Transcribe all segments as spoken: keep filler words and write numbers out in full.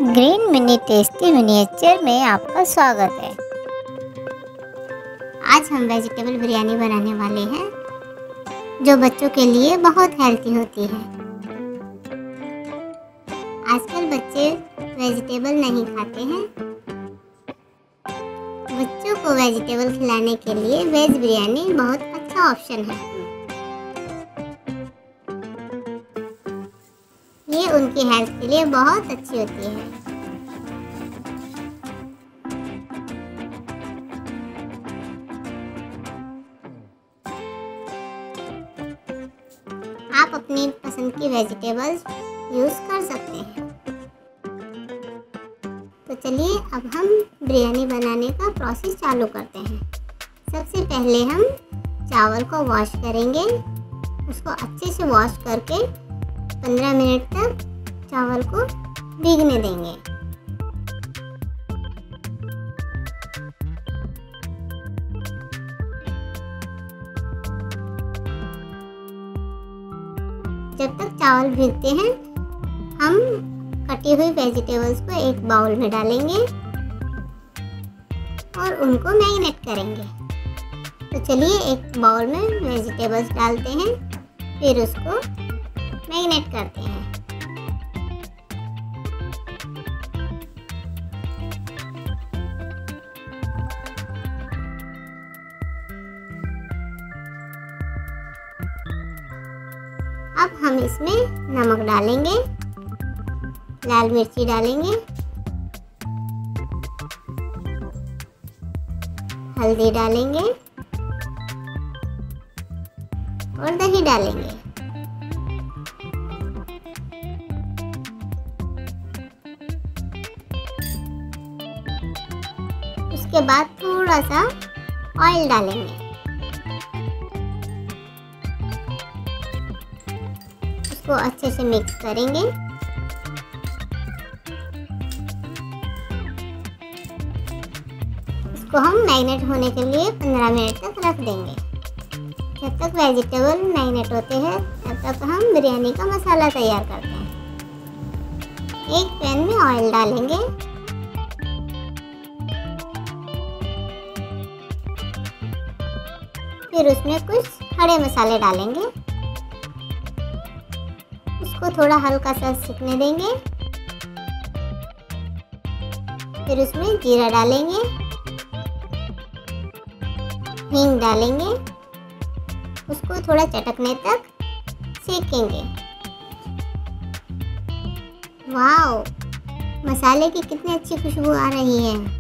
Green mini tasty miniature में आपका स्वागत है। आज हम वेजिटेबल बिरयानी बनाने वाले हैं जो बच्चों के लिए बहुत हेल्दी होती है। आजकल बच्चे वेजिटेबल नहीं खाते हैं। बच्चों को वेजिटेबल खिलाने के लिए वेज बिरयानी बहुत अच्छा ऑप्शन है। ये उनकी हेल्थ के लिए बहुत अच्छी होती है। आप अपनी पसंद की वेजिटेबल्स यूज़ कर सकते हैं। तो चलिए अब हम बिरयानी बनाने का प्रोसेस चालू करते हैं। सबसे पहले हम चावल को वॉश करेंगे। उसको अच्छे से वॉश करके पंद्रह मिनट तक चावल को भीगने देंगे। जब तक चावल भीगते हैं हम कटी हुई वेजिटेबल्स को एक बाउल में डालेंगे और उनको मैरिनेट करेंगे। तो चलिए एक बाउल में वेजिटेबल्स डालते हैं, फिर उसको मैरिनेट करते हैं। अब हम इसमें नमक डालेंगे, लाल मिर्ची डालेंगे, हल्दी डालेंगे और दही डालेंगे। उसके बाद थोड़ा सा ऑयल डालेंगे। उसको अच्छे से मिक्स करेंगे। इसको हम मैरिनेट होने के लिए पंद्रह मिनट तक रख देंगे। जब तक वेजिटेबल मैरिनेट होते हैं तब तक हम बिरयानी का मसाला तैयार करते हैं। एक पैन में ऑयल डालेंगे, फिर उसमें कुछ खड़े मसाले डालेंगे। उसको थोड़ा हल्का सा सिकने देंगे। फिर उसमें जीरा डालेंगे, हींग डालेंगे। उसको थोड़ा चटकने तक सेकेंगे। वाओ, मसाले की कितनी अच्छी खुशबू आ रही है।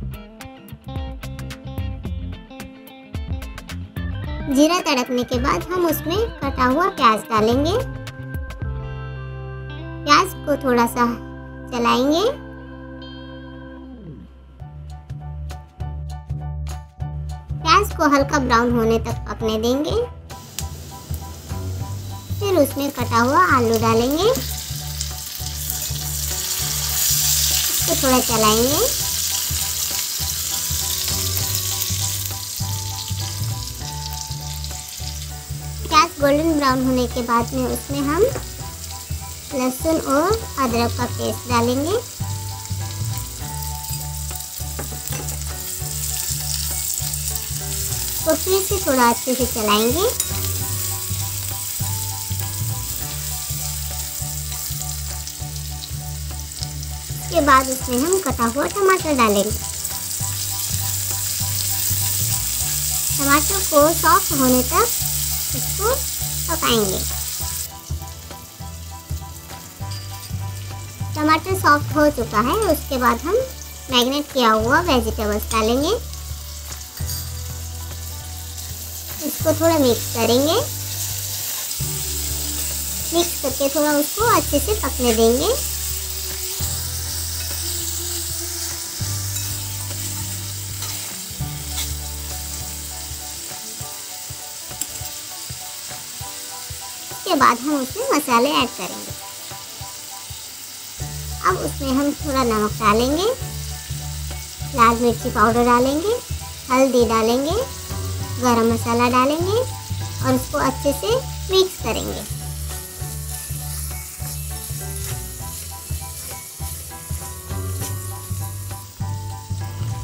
जीरा तड़कने के बाद हम उसमें कटा हुआ प्याज डालेंगे। प्याज को थोड़ा सा चलाएंगे। प्याज को हल्का ब्राउन होने तक पकने देंगे। फिर उसमें कटा हुआ आलू डालेंगे। इसको थोड़ा चलाएंगे। प्याज गोल्डन ब्राउन होने के बाद में उसमें हम लहसुन और अदरक का पेस्ट डालेंगे। तो फिर से थोड़ा अच्छे से चलाएंगे। उसके बाद उसमें हम कटा हुआ टमाटर डालेंगे। टमाटर को सॉफ्ट होने तक इसको पकाएंगे। टमाटर सॉफ्ट हो चुका है। उसके बाद हम मैरिनेट किया हुआ वेजिटेबल्स डालेंगे। इसको थोड़ा मिक्स करेंगे। मिक्स करके थोड़ा उसको अच्छे से पकने देंगे। उसके बाद हम उसमें मसाले ऐड करेंगे। अब उसमें हम थोड़ा नमक डालेंगे, लाल मिर्ची पाउडर डालेंगे, हल्दी डालेंगे, गरम मसाला डालेंगे और उसको अच्छे से मिक्स करेंगे।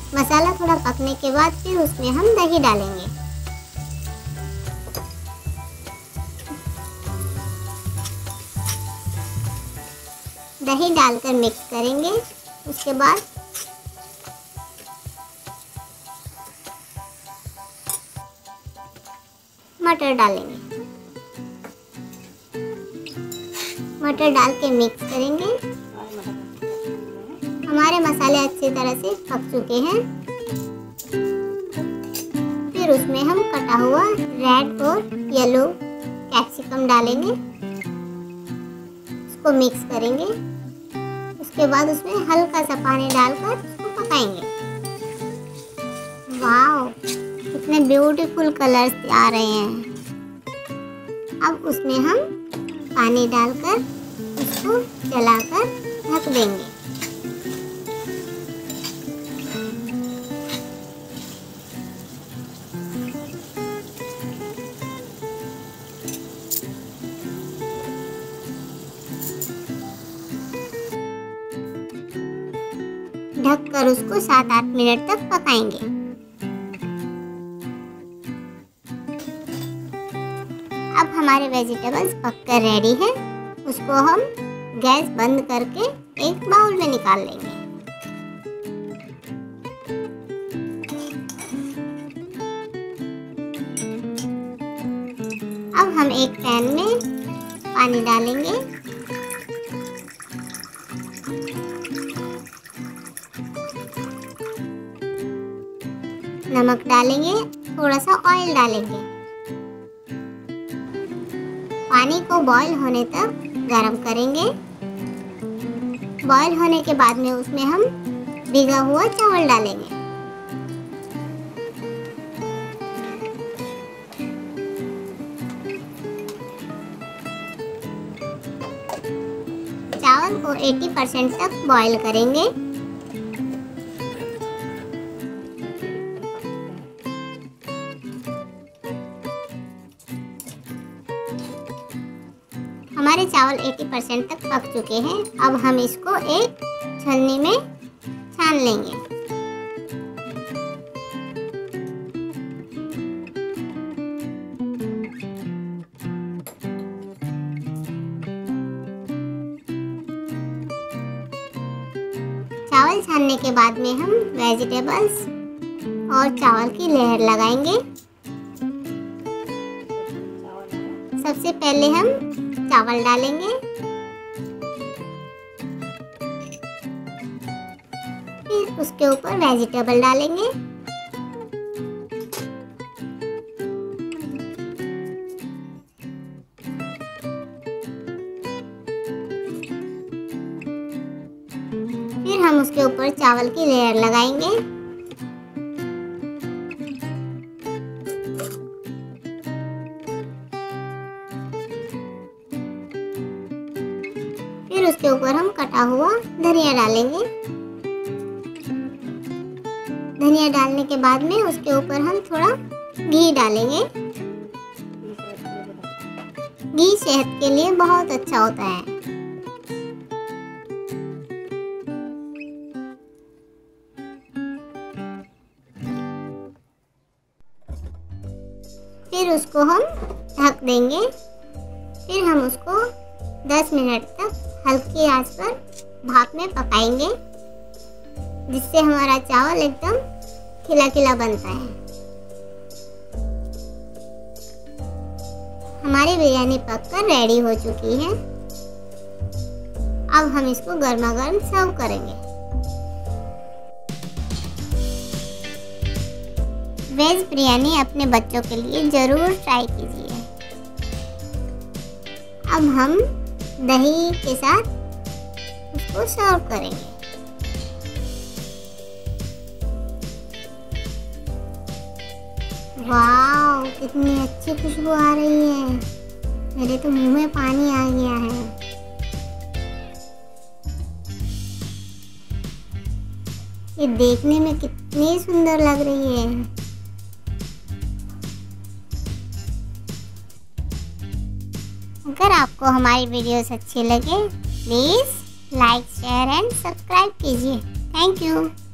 मसाला थोड़ा पकने के बाद फिर उसमें हम दही डालेंगे। दही डालकर मिक्स करेंगे। उसके बाद मटर डालेंगे। मटर डाल के मिक्स करेंगे। हमारे मसाले अच्छी तरह से पक चुके हैं। फिर उसमें हम कटा हुआ रेड और येलो कैप्सिकम डालेंगे। उसको मिक्स करेंगे। उसके बाद उसमें हल्का सा पानी डालकर उसको पकाएंगे। वाह, कितने ब्यूटीफुल कलर्स आ रहे हैं। अब उसमें हम पानी डालकर उसको चलाकर ढक देंगे। ढककर उसको सात आठ मिनट तक पकाएंगे। अब हमारे वेजिटेबल्स पककर रेडी हैं। उसको हम गैस बंद करके एक बाउल में निकाल लेंगे। अब हम एक पैन में पानी डालेंगे। नमक डालेंगे, थोड़ा सा ऑयल डालेंगे। पानी को बॉईल होने तक गरम करेंगे। बॉईल होने के बाद में उसमें हम भिगा हुआ चावल डालेंगे। चावल को अस्सी परसेंट तक बॉईल करेंगे। हमारे चावल अस्सी परसेंट तक पक चुके हैं। अब हम इसको एक छन्नी में छान लेंगे। चावल छानने के बाद में हम वेजिटेबल्स और चावल की लेयर लगाएंगे। सबसे पहले हम चावल डालेंगे। फिर उसके ऊपर वेजिटेबल डालेंगे। फिर हम उसके ऊपर चावल की लेयर लगाएंगे। फिर उसके ऊपर हम कटा हुआ धनिया डालेंगे। धनिया डालने के बाद में उसके ऊपर हम थोड़ा घी डालेंगे। घी सेहत के लिए बहुत अच्छा होता है। फिर उसको हम ढक देंगे। फिर हम उसको दस मिनट तक हल्की आंच पर भाप में पकाएंगे, जिससे हमारा चावल एकदम खिला खिला बनता है। हमारी बिरयानी पककर रेडी हो चुकी है। अब हम इसको गर्मा गर्म सर्व करेंगे। वेज बिरयानी अपने बच्चों के लिए ज़रूर ट्राई कीजिए। अब हम दही के साथ उसको सर्व करेंगे। वाह, कितनी अच्छी खुशबू आ रही है। मेरे तो मुंह में पानी आ गया है। ये देखने में कितनी सुंदर लग रही है। अगर आपको हमारी वीडियोस अच्छी लगे, please like, share and subscribe कीजिए। Thank you.